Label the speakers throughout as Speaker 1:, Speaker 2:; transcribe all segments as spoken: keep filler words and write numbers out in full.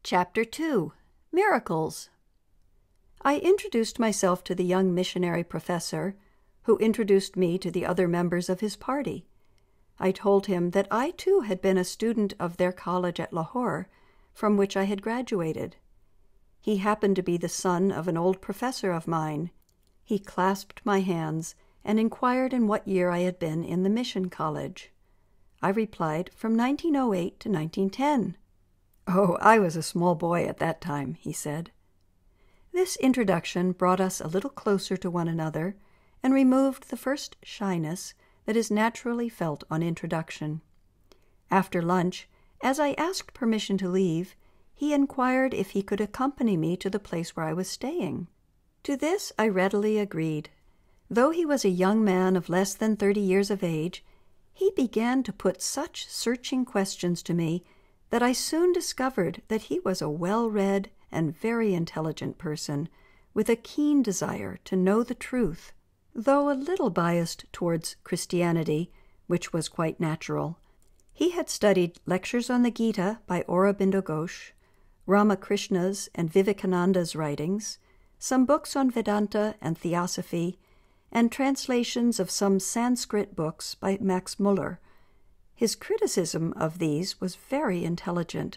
Speaker 1: Chapter two. Miracles. I introduced myself to the young missionary professor, who introduced me to the other members of his party. I told him that I too had been a student of their college at Lahore, from which I had graduated. He happened to be the son of an old professor of mine. He clasped my hands and inquired in what year I had been in the mission college. I replied, from nineteen oh eight to nineteen ten. "Oh, I was a small boy at that time," he said. This introduction brought us a little closer to one another and removed the first shyness that is naturally felt on introduction. After lunch, as I asked permission to leave, he inquired if he could accompany me to the place where I was staying. To this I readily agreed. Though he was a young man of less than thirty years of age, he began to put such searching questions to me that I soon discovered that he was a well-read and very intelligent person, with a keen desire to know the truth, though a little biased towards Christianity, which was quite natural. He had studied lectures on the Gita by Aurobindo Ghosh, Ramakrishna's and Vivekananda's writings, some books on Vedanta and Theosophy, and translations of some Sanskrit books by Max Muller. His criticism of these was very intelligent.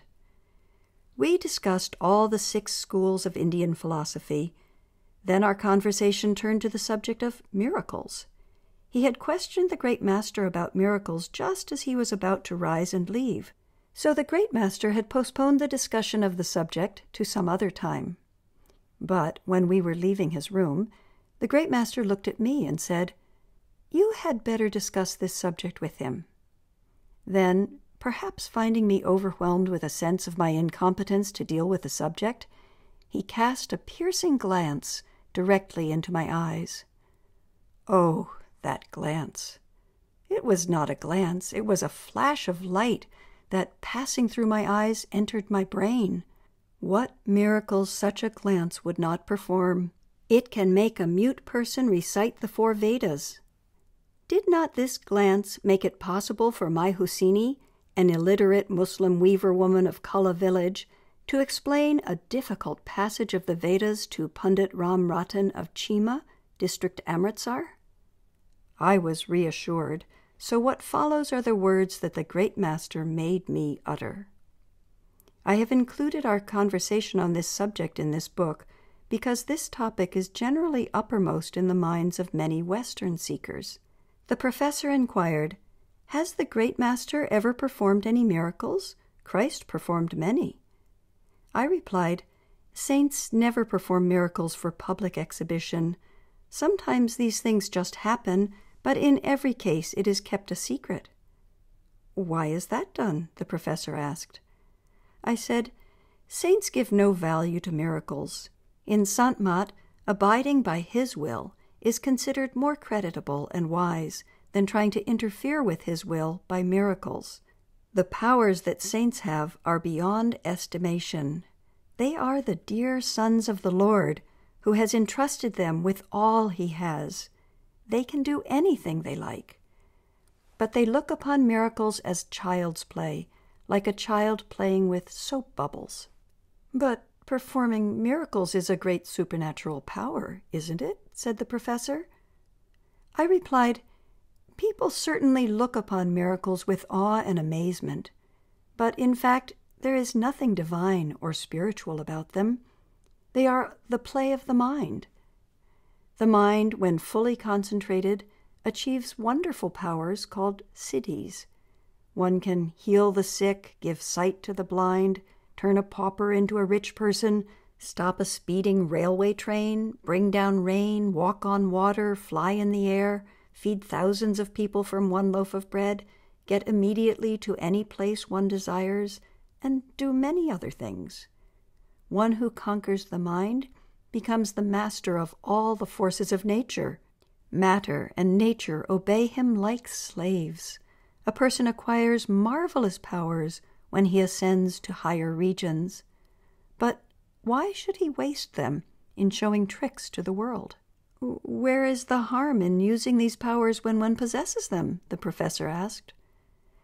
Speaker 1: We discussed all the six schools of Indian philosophy. Then our conversation turned to the subject of miracles. He had questioned the great master about miracles just as he was about to rise and leave, so the great master had postponed the discussion of the subject to some other time. But when we were leaving his room, the great master looked at me and said, "You had better discuss this subject with him." Then, perhaps finding me overwhelmed with a sense of my incompetence to deal with the subject, he cast a piercing glance directly into my eyes. Oh, that glance! It was not a glance, it was a flash of light that, passing through my eyes, entered my brain. What miracles such a glance would not perform! It can make a mute person recite the four Vedas. Did not this glance make it possible for my Husini, an illiterate Muslim weaver woman of Kala village, to explain a difficult passage of the Vedas to Pandit Ram Ratan of Chima, district Amritsar? I was reassured, so what follows are the words that the great master made me utter. I have included our conversation on this subject in this book because this topic is generally uppermost in the minds of many Western seekers. The professor inquired, "Has the great master ever performed any miracles? Christ performed many." I replied, "Saints never perform miracles for public exhibition. Sometimes these things just happen, but in every case it is kept a secret." "Why is that done?" the professor asked. I said, "Saints give no value to miracles. In Sant Mat, abiding by his will is considered more creditable and wise than trying to interfere with his will by miracles. The powers that saints have are beyond estimation. They are the dear sons of the Lord, who has entrusted them with all he has. They can do anything they like. But they look upon miracles as child's play, like a child playing with soap bubbles." "But performing miracles is a great supernatural power, isn't it?" said the professor. I replied, "People certainly look upon miracles with awe and amazement, but in fact there is nothing divine or spiritual about them. They are the play of the mind. The mind, when fully concentrated, achieves wonderful powers called siddhis. One can heal the sick, give sight to the blind, turn a pauper into a rich person, stop a speeding railway train, bring down rain, walk on water, fly in the air, feed thousands of people from one loaf of bread, get immediately to any place one desires, and do many other things. One who conquers the mind becomes the master of all the forces of nature. Matter and nature obey him like slaves. A person acquires marvelous powers when he ascends to higher regions. But why should he waste them in showing tricks to the world?" "Where is the harm in using these powers when one possesses them?" the professor asked.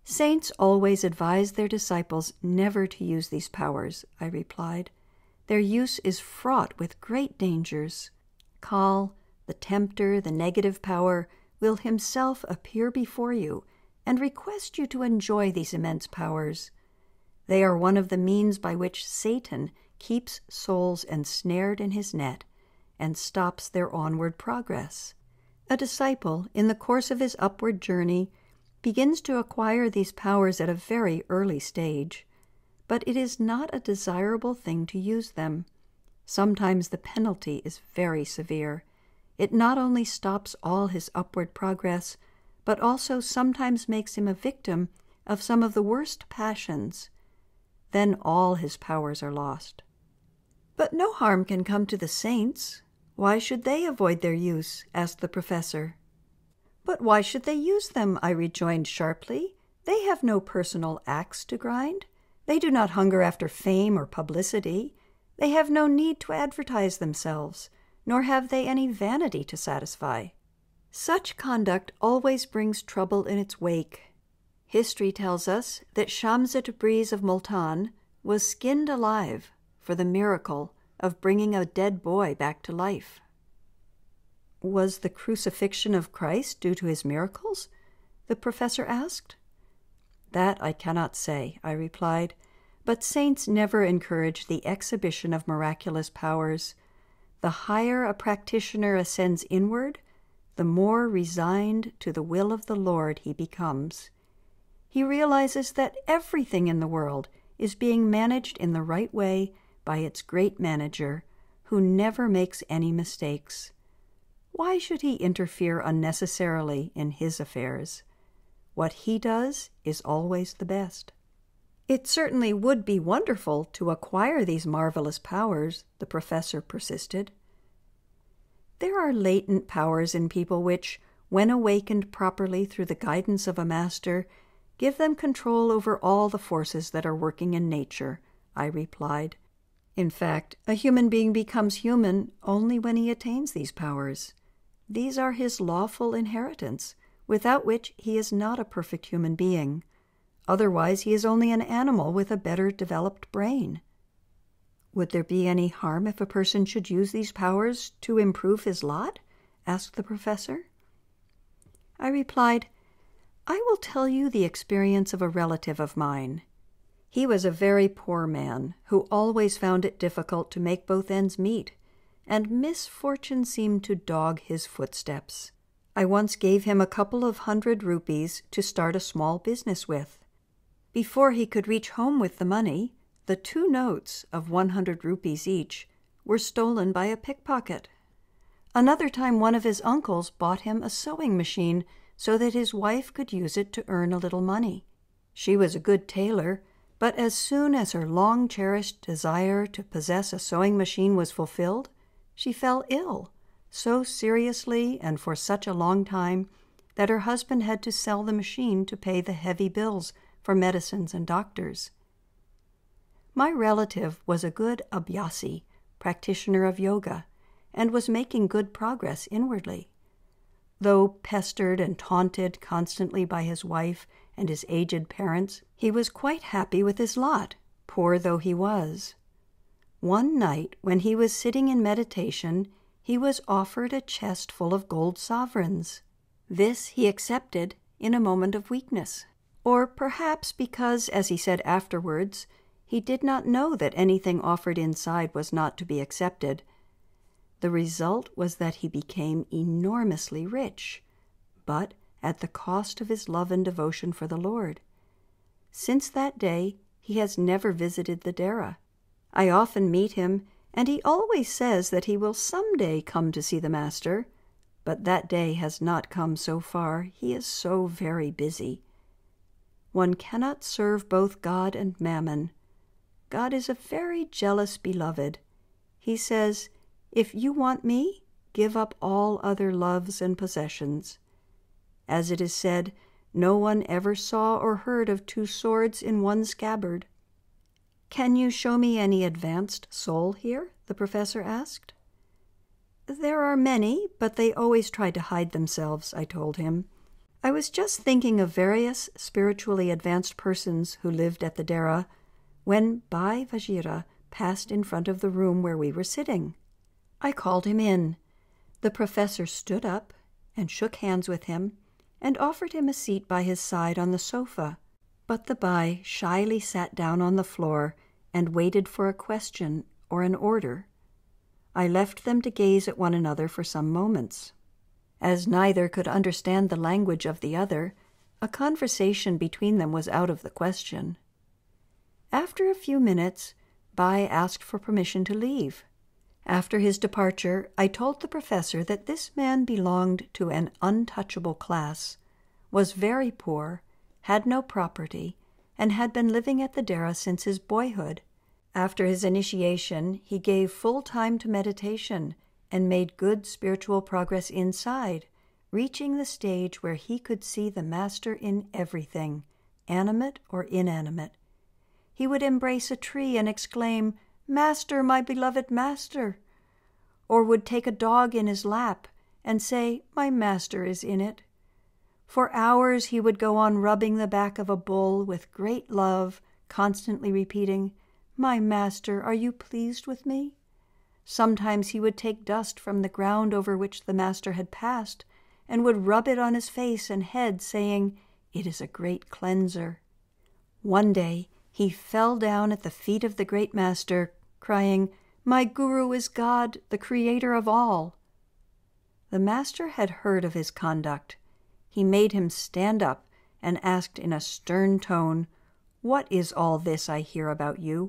Speaker 1: Saints always advise their disciples never to use these powers, I replied. Their use is fraught with great dangers. Kal, the tempter, the negative power, will himself appear before you and request you to enjoy these immense powers. They are one of the means by which Satan keeps souls ensnared in his net and stops their onward progress. A disciple, in the course of his upward journey, begins to acquire these powers at a very early stage, but it is not a desirable thing to use them. Sometimes the penalty is very severe. It not only stops all his upward progress, but also sometimes makes him a victim of some of the worst passions. Then all his powers are lost. But no harm can come to the saints. Why should they avoid their use? Asked the professor. But why should they use them? I rejoined sharply. They have no personal axe to grind. They do not hunger after fame or publicity. They have no need to advertise themselves, nor have they any vanity to satisfy. Such conduct always brings trouble in its wake. History tells us that Shamsat Breeze of Multan was skinned alive for the miracle of bringing a dead boy back to life. Was the crucifixion of Christ due to his miracles? The professor asked. That I cannot say, I replied, but saints never encourage the exhibition of miraculous powers. The higher a practitioner ascends inward, the more resigned to the will of the Lord he becomes. He realizes that everything in the world is being managed in the right way by its great manager, who never makes any mistakes. Why should he interfere unnecessarily in his affairs? What he does is always the best. It certainly would be wonderful to acquire these marvelous powers, the professor persisted. There are latent powers in people which, when awakened properly through the guidance of a master, give them control over all the forces that are working in nature, I replied. In fact, a human being becomes human only when he attains these powers. These are his lawful inheritance, without which he is not a perfect human being. Otherwise, he is only an animal with a better developed brain. Would there be any harm if a person should use these powers to improve his lot? Asked the professor. I replied, I will tell you the experience of a relative of mine. He was a very poor man who always found it difficult to make both ends meet, and misfortune seemed to dog his footsteps. I once gave him a couple of hundred rupees to start a small business with. Before he could reach home with the money, the two notes of one hundred rupees each were stolen by a pickpocket. Another time one of his uncles bought him a sewing machine so that his wife could use it to earn a little money. She was a good tailor, but as soon as her long-cherished desire to possess a sewing machine was fulfilled, she fell ill, so seriously and for such a long time that her husband had to sell the machine to pay the heavy bills for medicines and doctors. My relative was a good abhyasi, practitioner of yoga, and was making good progress inwardly. Though pestered and taunted constantly by his wife and his aged parents, he was quite happy with his lot, poor though he was. One night, when he was sitting in meditation, he was offered a chest full of gold sovereigns. This he accepted in a moment of weakness, or perhaps because, as he said afterwards, he did not know that anything offered inside was not to be accepted. The result was that he became enormously rich, but at the cost of his love and devotion for the Lord. Since that day, he has never visited the Dara. I often meet him, and he always says that he will some day come to see the Master, but that day has not come so far. He is so very busy. One cannot serve both God and Mammon. God is a very jealous beloved. He says, if you want me, give up all other loves and possessions. As it is said, no one ever saw or heard of two swords in one scabbard. Can you show me any advanced soul here? The professor asked. There are many, but they always try to hide themselves, I told him. I was just thinking of various spiritually advanced persons who lived at the Dara when Bhai Vajira passed in front of the room where we were sitting. I called him in. The professor stood up and shook hands with him and offered him a seat by his side on the sofa, but the Bhai shyly sat down on the floor and waited for a question or an order. I left them to gaze at one another for some moments. As neither could understand the language of the other, a conversation between them was out of the question. After a few minutes, Bhai asked for permission to leave. After his departure, I told the professor that this man belonged to an untouchable class, was very poor, had no property, and had been living at the Dara since his boyhood. After his initiation, he gave full time to meditation and made good spiritual progress inside, reaching the stage where he could see the Master in everything, animate or inanimate. He would embrace a tree and exclaim, "Master, my beloved Master," or would take a dog in his lap and say, "My Master is in it." For hours he would go on rubbing the back of a bull with great love, constantly repeating, "My Master, are you pleased with me?" Sometimes he would take dust from the ground over which the Master had passed and would rub it on his face and head, saying, "It is a great cleanser." One day he fell down at the feet of the great Master, crying, "My Guru is God, the creator of all." The Master had heard of his conduct. He made him stand up and asked in a stern tone, "What is all this I hear about you?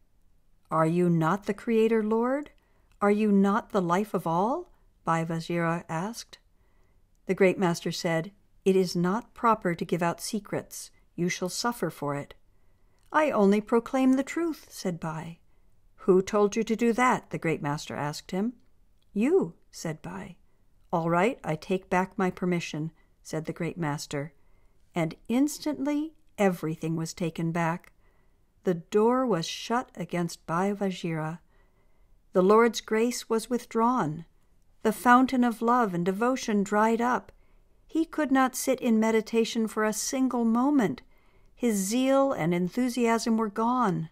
Speaker 1: Are you not the Creator Lord? Are you not the life of all?" Bhai Vajira asked. The great Master said, "It is not proper to give out secrets. You shall suffer for it." "I only proclaim the truth," said Bhai. "Who told you to do that?" the great Master asked him. "You," said Bhai. "All right, I take back my permission," said the great Master, and instantly everything was taken back. The door was shut against Bhai Vajira. The Lord's grace was withdrawn. The fountain of love and devotion dried up. He could not sit in meditation for a single moment. His zeal and enthusiasm were gone.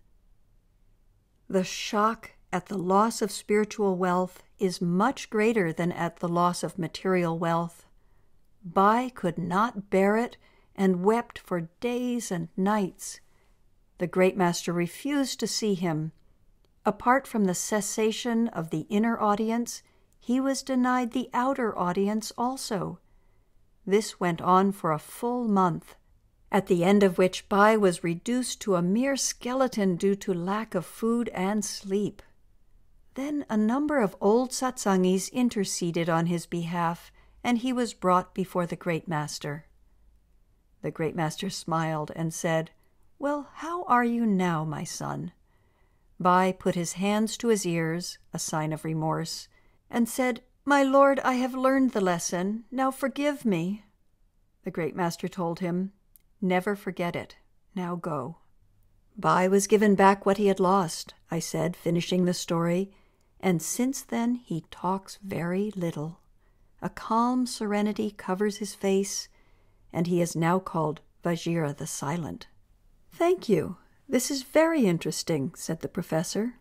Speaker 1: The shock at the loss of spiritual wealth is much greater than at the loss of material wealth. Bhai could not bear it and wept for days and nights. The great Master refused to see him. Apart from the cessation of the inner audience, he was denied the outer audience also. This went on for a full month, at the end of which Bhai was reduced to a mere skeleton due to lack of food and sleep. Then a number of old satsangis interceded on his behalf, and he was brought before the great Master. The great Master smiled and said, "Well, how are you now, my son?" Bhai put his hands to his ears, a sign of remorse, and said, "My lord, I have learned the lesson. Now forgive me." The great Master told him, "Never forget it. Now go." Bhai was given back what he had lost, I said, finishing the story, and since then he talks very little. A calm serenity covers his face, and he is now called Vajira the Silent. "Thank you. This is very interesting," said the professor.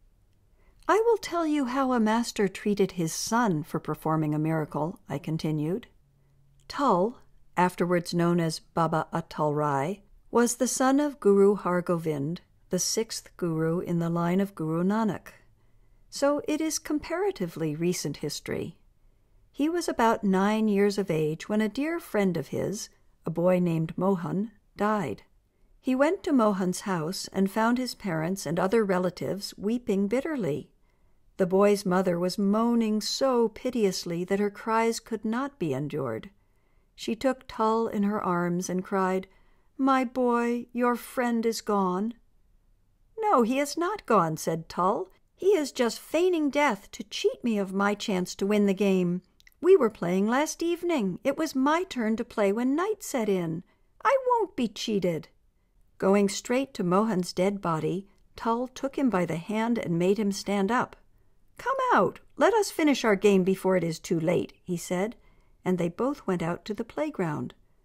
Speaker 1: "I will tell you how a master treated his son for performing a miracle," I continued. Tul, afterwards known as Baba Atal Rai, was the son of Guru Har Gobind, the sixth guru in the line of Guru Nanak. So it is comparatively recent history. He was about nine years of age when a dear friend of his, a boy named Mohan, died. He went to Mohan's house and found his parents and other relatives weeping bitterly. The boy's mother was moaning so piteously that her cries could not be endured. She took Tul in her arms and cried, "My boy, your friend is gone." "No, he is not gone," said Tul. "He is just feigning death to cheat me of my chance to win the game. We were playing last evening. It was my turn to play when night set in. I won't be cheated." Going straight to Mohan's dead body, Tul took him by the hand and made him stand up. "Come out, let us finish our game before it is too late," he said, and they both went out to the playground.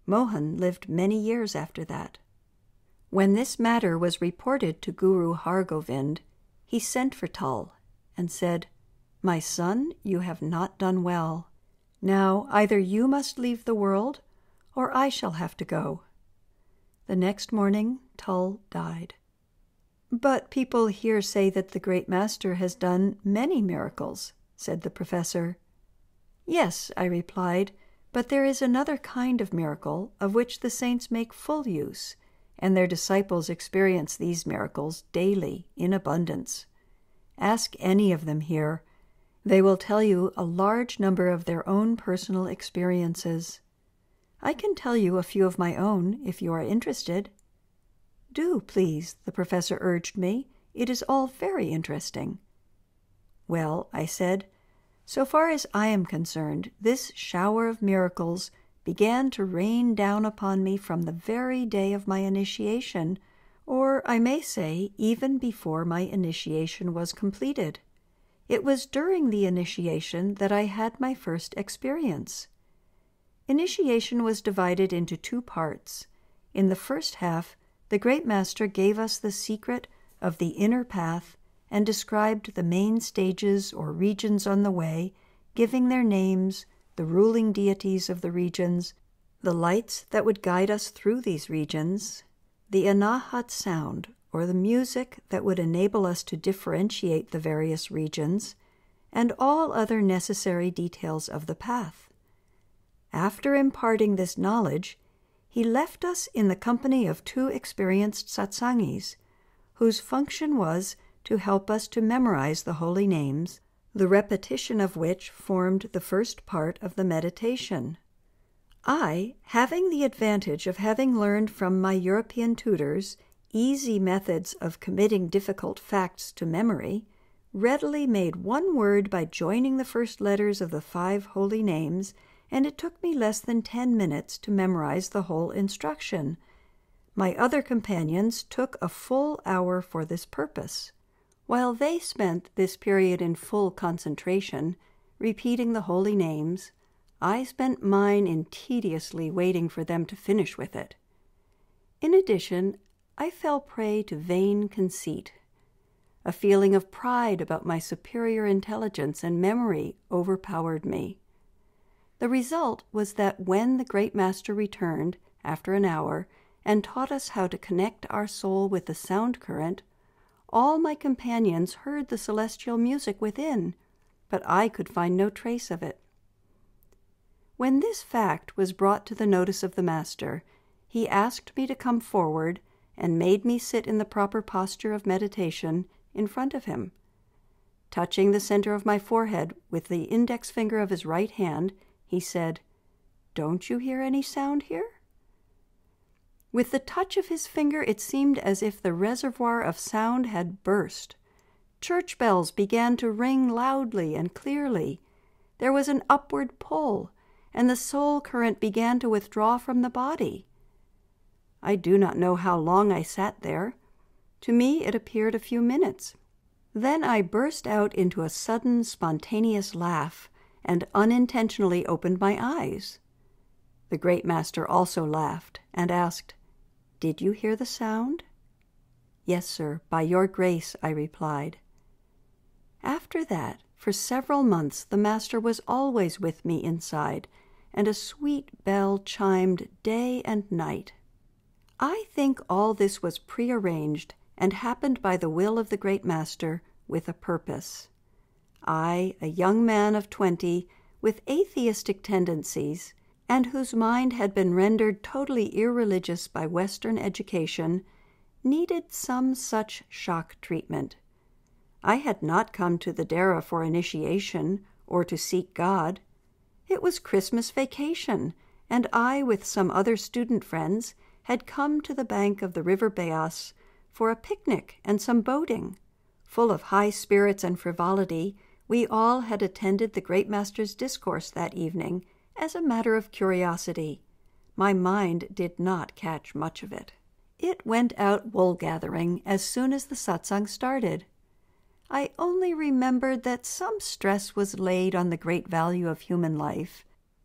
Speaker 1: Mohan lived many years after that. When this matter was reported to Guru Hargovind, he sent for Tull and said, "My son, you have not done well. Now either you must leave the world, or I shall have to go." The next morning, Tull died. "But people here say that the great master has done many miracles," said the professor. "Yes," I replied, "but there is another kind of miracle of which the saints make full use, and their disciples experience these miracles daily in abundance. Ask any of them here. They will tell you a large number of their own personal experiences. I can tell you a few of my own, if you are interested." "Do, please," the professor urged me. "It is all very interesting." "Well," I said, "so far as I am concerned, this shower of miracles began to rain down upon me from the very day of my initiation, or I may say even before my initiation was completed. It was during the initiation that I had my first experience. Initiation was divided into two parts. In the first half, the Great Master gave us the secret of the inner path and described the main stages or regions on the way, giving their names, the ruling deities of the regions, the lights that would guide us through these regions, the anahat sound, or the music that would enable us to differentiate the various regions, and all other necessary details of the path. After imparting this knowledge, he left us in the company of two experienced satsangis, whose function was to help us to memorize the holy names, the repetition of which formed the first part of the meditation. I, having the advantage of having learned from my European tutors easy methods of committing difficult facts to memory, readily made one word by joining the first letters of the five holy names, and it took me less than ten minutes to memorize the whole instruction. My other companions took a full hour for this purpose. While they spent this period in full concentration, repeating the holy names, I spent mine in tediously waiting for them to finish with it. In addition, I fell prey to vain conceit. A feeling of pride about my superior intelligence and memory overpowered me. The result was that when the Great Master returned, after an hour, and taught us how to connect our soul with the sound current, all my companions heard the celestial music within, but I could find no trace of it. When this fact was brought to the notice of the Master, he asked me to come forward and made me sit in the proper posture of meditation in front of him. Touching the center of my forehead with the index finger of his right hand, he said, "Don't you hear any sound here?" With the touch of his finger, it seemed as if the reservoir of sound had burst. Church bells began to ring loudly and clearly. There was an upward pull, and the soul current began to withdraw from the body. I do not know how long I sat there. To me it appeared a few minutes. Then I burst out into a sudden spontaneous laugh, and unintentionally opened my eyes. The Great Master also laughed, and asked, "Did you hear the sound?" "Yes, sir, by your grace," I replied. After that, for several months, the Master was always with me inside, and a sweet bell chimed day and night. I think all this was prearranged and happened by the will of the Great Master with a purpose. I, a young man of twenty, with atheistic tendencies, and whose mind had been rendered totally irreligious by Western education, needed some such shock treatment. I had not come to the Dara for initiation or to seek God. It was Christmas vacation, and I, with some other student friends, had come to the bank of the River Beas for a picnic and some boating. Full of high spirits and frivolity, we all had attended the Great Master's discourse that evening as a matter of curiosity. My mind did not catch much of it. It went out wool-gathering as soon as the satsang started. I only remembered that some stress was laid on the great value of human life,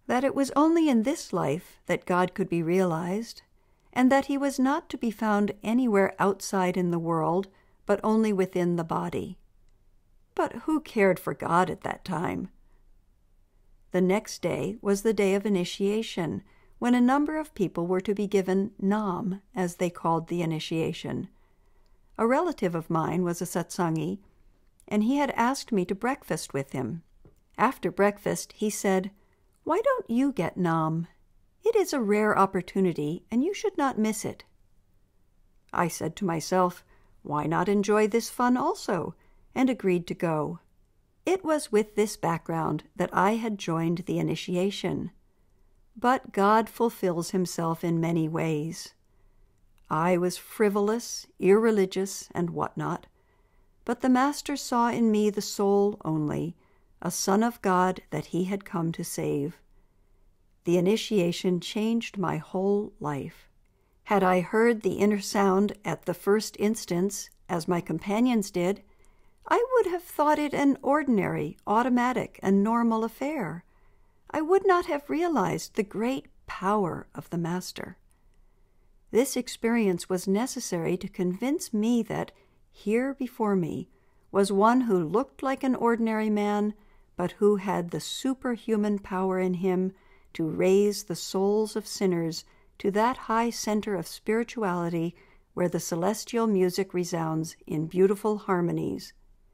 Speaker 1: that it was only in this life that God could be realized, and that he was not to be found anywhere outside in the world, but only within the body. But who cared for God at that time? The next day was the day of initiation, when a number of people were to be given nam, as they called the initiation. A relative of mine was a satsangi, and he had asked me to breakfast with him. After breakfast, he said, "Why don't you get nam? It is a rare opportunity, and you should not miss it." I said to myself, why not enjoy this fun also, and agreed to go. It was with this background that I had joined the initiation. But God fulfills himself in many ways. I was frivolous, irreligious, and what-not, but the Master saw in me the soul only, a son of God that he had come to save. The initiation changed my whole life. Had I heard the inner sound at the first instance, as my companions did, I would have thought it an ordinary, automatic, and normal affair. I would not have realized the great power of the Master. This experience was necessary to convince me that here before me was one who looked like an ordinary man, but who had the superhuman power in him to raise the souls of sinners to that high center of spirituality where the celestial music resounds in beautiful harmonies.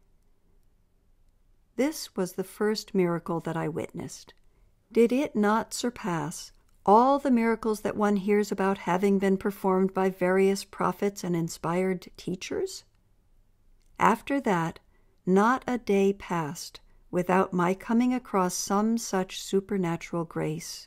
Speaker 1: This was the first miracle that I witnessed. Did it not surpass all the miracles that one hears about having been performed by various prophets and inspired teachers? After that, not a day passed without my coming across some such supernatural grace.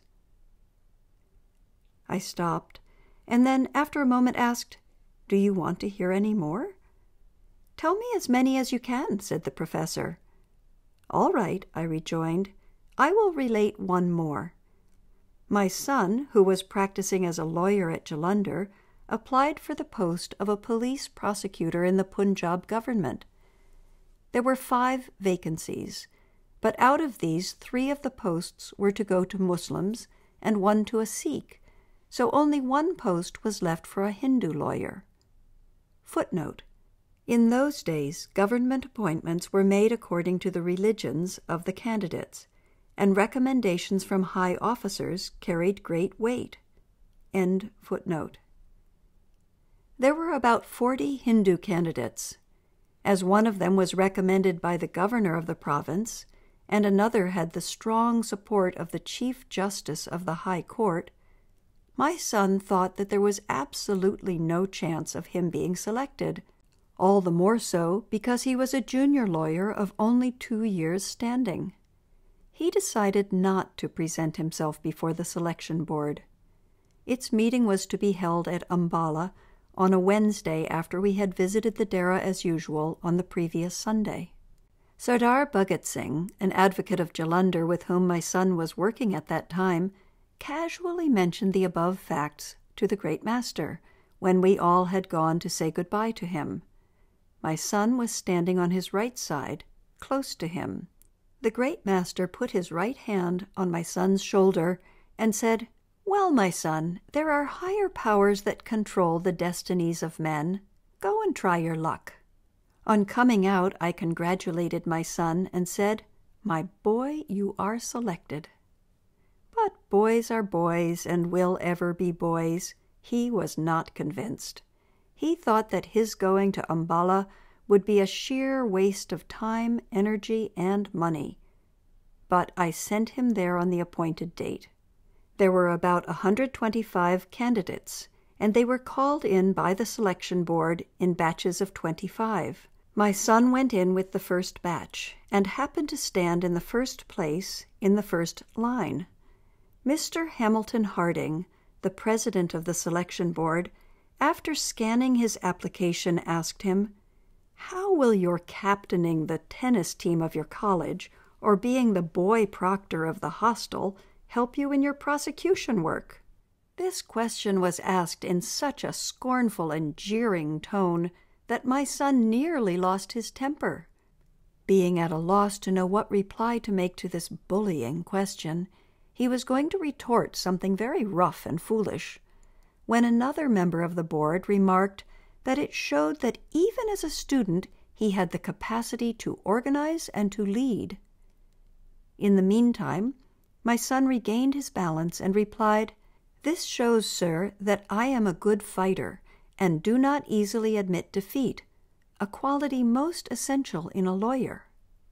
Speaker 1: I stopped, and then after a moment asked, "Do you want to hear any more?" "Tell me as many as you can," said the professor. "All right," I rejoined. "I will relate one more. My son, who was practicing as a lawyer at Jalandhar, applied for the post of a police prosecutor in the Punjab government. There were five vacancies, but out of these three of the posts were to go to Muslims and one to a Sikh, so only one post was left for a Hindu lawyer. Footnote: in those days, government appointments were made according to the religions of the candidates, and recommendations from high officers carried great weight. End footnote. There were about forty Hindu candidates. As one of them was recommended by the governor of the province, and another had the strong support of the Chief Justice of the High Court, my son thought that there was absolutely no chance of him being selected, all the more so because he was a junior lawyer of only two years' standing. He decided not to present himself before the selection board. Its meeting was to be held at Ambala on a Wednesday after we had visited the Dera as usual on the previous Sunday. Sardar Bhagat Singh, an advocate of Jalandhar with whom my son was working at that time, casually mentioned the above facts to the great master when we all had gone to say goodbye to him. My son was standing on his right side, close to him. The great master put his right hand on my son's shoulder and said, "Well, my son, there are higher powers that control the destinies of men. Go and try your luck." On coming out, I congratulated my son and said, "My boy, you are selected." But boys are boys and will ever be boys. He was not convinced. He thought that his going to Ambala would be a sheer waste of time, energy, and money. But I sent him there on the appointed date. There were about one hundred twenty-five candidates, and they were called in by the selection board in batches of twenty-five. My son went in with the first batch, and happened to stand in the first place in the first line. Mister Hamilton Harding, the president of the selection board, after scanning his application, asked him, "How will your captaining the tennis team of your college, or being the boy proctor of the hostel, help you in your prosecution work?" This question was asked in such a scornful and jeering tone that my son nearly lost his temper. Being at a loss to know what reply to make to this bullying question, he was going to retort something very rough and foolish, when another member of the board remarked that it showed that even as a student he had the capacity to organize and to lead. In the meantime, my son regained his balance and replied, "This shows, sir, that I am a good fighter and do not easily admit defeat, a quality most essential in a lawyer."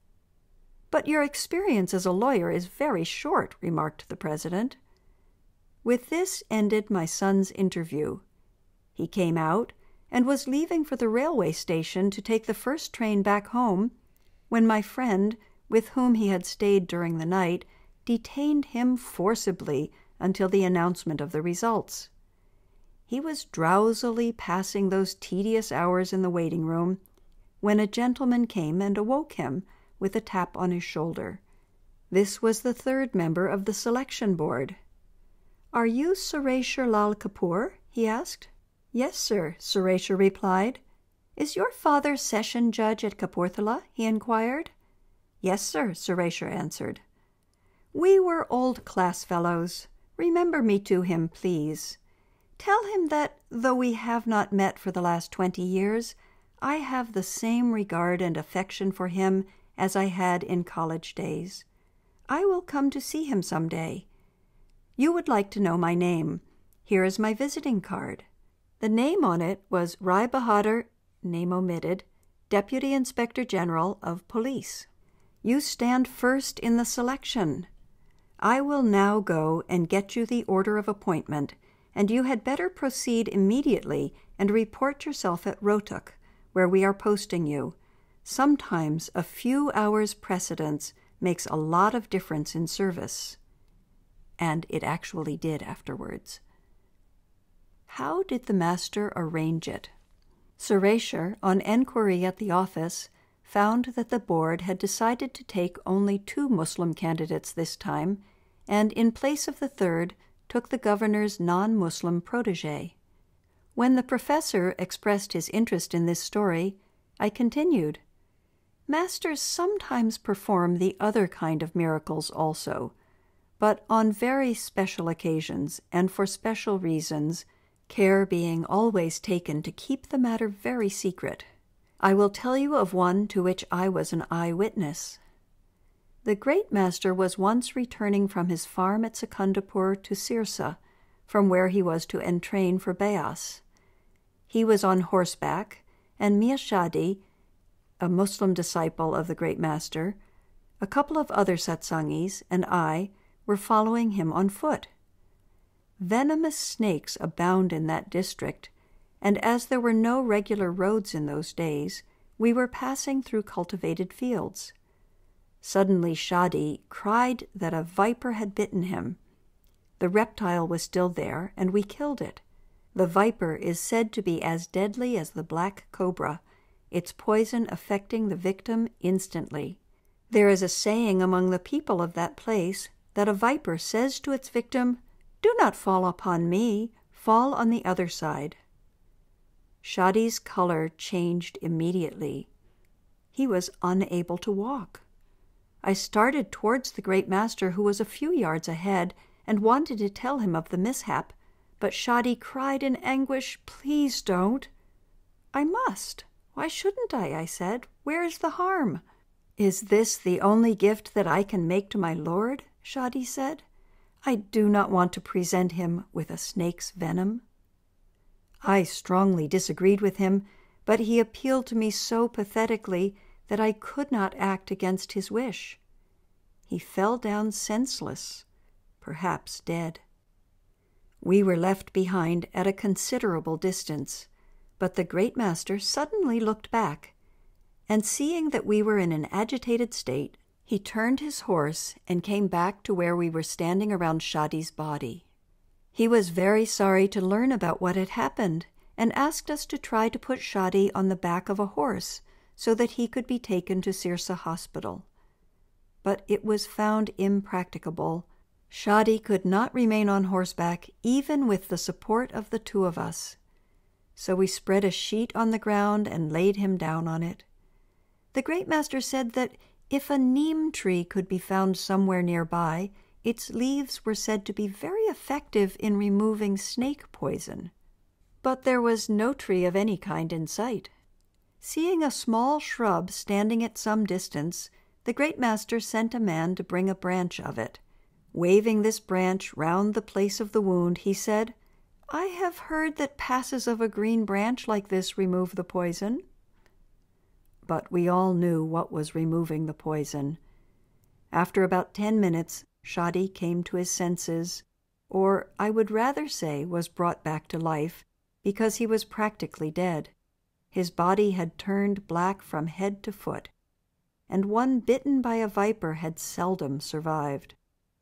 Speaker 1: "But your experience as a lawyer is very short," remarked the president. With this ended my son's interview. He came out and was leaving for the railway station to take the first train back home, when my friend, with whom he had stayed during the night, detained him forcibly until the announcement of the results. He was drowsily passing those tedious hours in the waiting room when a gentleman came and awoke him with a tap on his shoulder. This was the third member of the selection board. "Are you Maharaj Lal Kapur?" he asked. "Yes, sir," Suresha replied. "Is your father session judge at Kapurthala?" he inquired. "Yes, sir," Suresha answered. "We were old class fellows. Remember me to him, please. Tell him that, though we have not met for the last twenty years, I have the same regard and affection for him as I had in college days. I will come to see him some day. You would like to know my name. Here is my visiting card." The name on it was Rai Bahadur, name omitted, Deputy Inspector General of Police. "You stand first in the selection. I will now go and get you the order of appointment, and you had better proceed immediately and report yourself at Rohtak, where we are posting you. Sometimes a few hours' precedence makes a lot of difference in service." And it actually did afterwards. How did the master arrange it? Suresha, on enquiry at the office, found that the board had decided to take only two Muslim candidates this time, and in place of the third took the governor's non-Muslim protégé. When the professor expressed his interest in this story, I continued, "Masters sometimes perform the other kind of miracles also, but on very special occasions and for special reasons, care being always taken to keep the matter very secret. I will tell you of one to which I was an eyewitness. The great master was once returning from his farm at Secunderpur to Sirsa, from where he was to entrain for Beas. He was on horseback, and Mia Shadi, a Muslim disciple of the great master, a couple of other satsangis, and I were following him on foot. Venomous snakes abound in that district, and as there were no regular roads in those days, we were passing through cultivated fields. Suddenly Shadi cried that a viper had bitten him. The reptile was still there, and we killed it. The viper is said to be as deadly as the black cobra, its poison affecting the victim instantly. There is a saying among the people of that place that a viper says to its victim, 'Do not fall upon me, fall on the other side.'" Shadi's color changed immediately. He was unable to walk. I started towards the great master, who was a few yards ahead, and wanted to tell him of the mishap, but Shadi cried in anguish, "Please don't." "I must. Why shouldn't I?" I said. "Where is the harm?" "Is this the only gift that I can make to my lord?" Shadi said. "I do not want to present him with a snake's venom." I strongly disagreed with him, but he appealed to me so pathetically that I could not act against his wish. He fell down senseless, perhaps dead. We were left behind at a considerable distance, but the great master suddenly looked back, and seeing that we were in an agitated state, he turned his horse and came back to where we were standing around Shadi's body. He was very sorry to learn about what had happened, and asked us to try to put Shadi on the back of a horse so that he could be taken to Sirsa Hospital. But it was found impracticable. Shadi could not remain on horseback even with the support of the two of us. So we spread a sheet on the ground and laid him down on it. The great master said that if a neem tree could be found somewhere nearby, its leaves were said to be very effective in removing snake poison. But there was no tree of any kind in sight. Seeing a small shrub standing at some distance, the great master sent a man to bring a branch of it. Waving this branch round the place of the wound, he said, "I have heard that passes of a green branch like this remove the poison." But we all knew what was removing the poison. After about ten minutes, Shadi came to his senses, or I would rather say was brought back to life, because he was practically dead. His body had turned black from head to foot, and one bitten by a viper had seldom survived.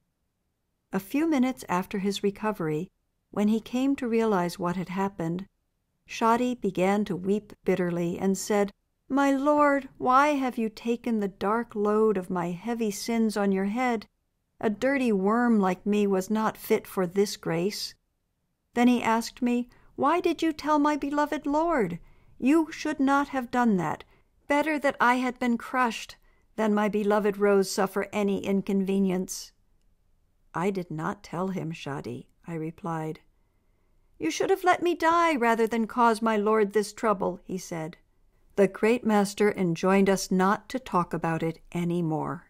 Speaker 1: A few minutes after his recovery, when he came to realize what had happened, Shadi began to weep bitterly and said, "My lord, why have you taken the dark load of my heavy sins on your head? A dirty worm like me was not fit for this grace." Then he asked me, "Why did you tell my beloved lord? You should not have done that. Better that I had been crushed than my beloved Rose suffer any inconvenience." "I did not tell him, Shadi," I replied. "You should have let me die rather than cause my lord this trouble," he said. The great master enjoined us not to talk about it any more.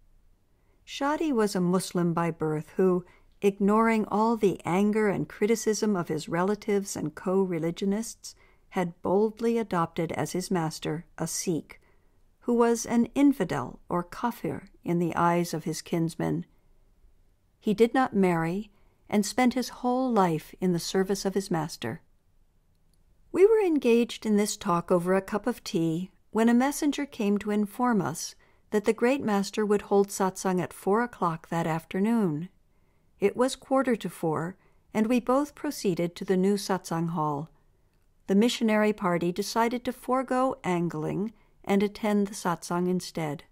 Speaker 1: Shadi was a Muslim by birth who, ignoring all the anger and criticism of his relatives and co-religionists, had boldly adopted as his master a Sikh, who was an infidel or kafir in the eyes of his kinsmen. He did not marry and spent his whole life in the service of his master. We were engaged in this talk over a cup of tea when a messenger came to inform us that the great master would hold satsang at four o'clock that afternoon. It was quarter to four, and we both proceeded to the new satsang hall. The missionary party decided to forego angling and attend the satsang instead.